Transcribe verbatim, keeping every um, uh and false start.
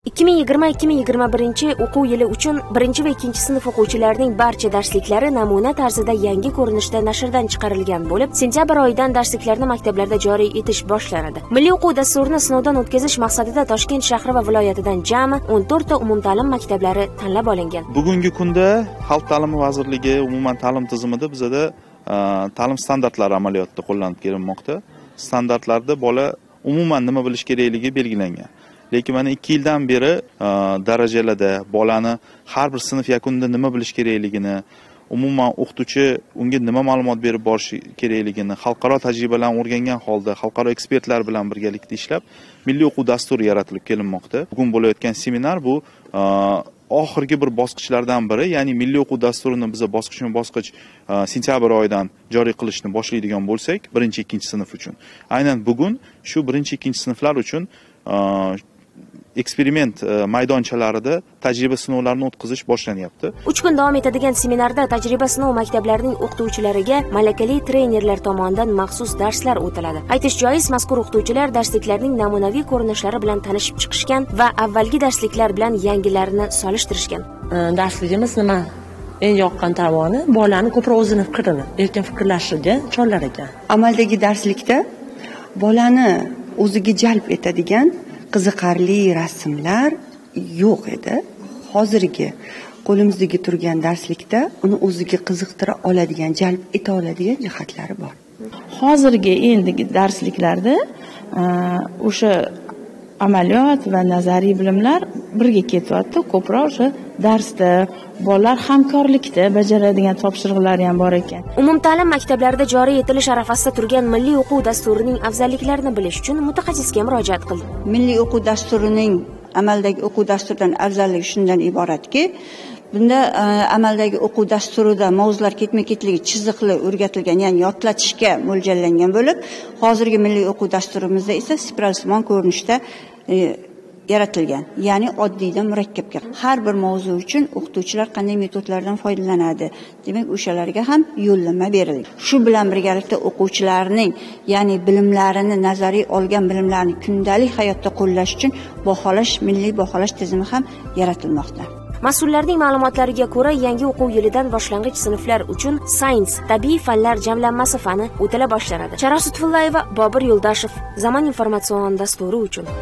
ikki ming yigirma ikki ming yigirma birinchi o'quv yili uchun birinchi va ikkinchi sinf o'quvchilarining barcha darsliklari namuna tarzida yangi ko'rinishda nashrdan chiqarilgan bo'lib, sentyabr oyidan darsliklarni maktablarda joriy etish boshlanadi. Milliy o'quv dasturini sinovdan o'tkazish maqsadida Toshkent shahri va viloyatidan jami o'n to'rt ta umumta'lim maktablari tanlab olingan. Bugungi kunda Xalq ta'limi vazirligi umuman ta'lim tizimida bizada ta'lim standartlari amaliyotda qo'llanib kelinmoqda. Standartlarda bola umuman nima bilish kerakligi belgilangan. Lekin mana ikki yildan beri darajalarda bolani har bir sinf yakunida nima bilish kerakligini, umuman o'qituvchi unga nima ma'lumot berib borishi kerakligini xalqaro tajribalarni o'rgangan holda xalqaro ekspertlar bilan birgalikda ishlab milliy o'quv dasturi yaratilib kelinmoqda. Bugun bo'layotgan seminar bu oxirgi bir bosqichlardan biri, ya'ni milliy o'quv dasturini biz bosqichma-bosqich sentyabr oyidan joriy qilishni boshlaydigan bo'lsak, birinchi ikkinchi sinf uchun. Aynan bugun shu birinchi ikkinchi sinflar uchun eksperiment maydonchalarida tajriba sinovlarini o'tkazish boshlanyapti. uch kun davom etadigan seminarda tajriba sinov maktablarining o'qituvchilariga malakali trenerlar tomonidan maxsus darslar o'tiladi. Aytish joiz, mazkur o'qituvchilar darsliklarning namunaviy ko'rinishlari bilan tanishib chiqishgan va avvalgi darsliklar bilan yangilarini solishtirishgan. Darsligimiz nima? Eng yoqqan tomoni bolani ko'proq o'zini fikrini, erkin fikrlashiga chorlar ekan. Amaldagi darslikda bolani o'ziga jalb etadigan qiziqarli rasmlar yo'q edi. Hozirgi qo'limizdagi turgan darslikda uni o'ziga qiziqtira oladigan, jalb eta oladigan jihatlari bor. Hozirgi endigi darsliklarda o'sha amaliyot va nazariy bilimlar birga ketyapti. Ko'proq o'sha darsda bolalar hamkorlikda bajaradigan topshiriqlari ham bor ekan. Umumta'lim maktablarida joriy etilish arafasida turgan milliy o'quv dasturining afzalliklarini bilish uchun mutaxassisga murojaat qildi. Milliy o'quv dasturining amaldagi o'quv dasturidan afzalligi shundan iboratki, bunda amaldagi o'quv dasturida mavzular ketma-ketligi chiziqli o'rgatilgan, ya'ni yodlatishga mo'ljallangan bo'lib, hozirgi milliy o'quv dasturimizda esa spiralsimon ko'rinishda yaratilgan, ya'ni oddiydan murakkabga. Har bir mavzu uchun o'qituvchilar qanday metodlardan foydalanadi, demak o'shalarga ham yo'llanma berildi. Shu bilan birgalikda o'quvchilarning, ya'ni bilimlarini, nazariy olgan bilimlarini kundalik hayotda qo'llash uchun baholash, milliy baholash tizimi ham yaratilmoqda. Mas'ullarning ma'lumotlariga ko'ra, yangi o'quv yilidan boshlang'ich sinflar uchun Science, tabiiy fanlar jamlanmasi fani o'tila boshlanadi. Sharof Sutfullayeva, Bobir Yo'ldashev, Zamon informatsion dasturi uchun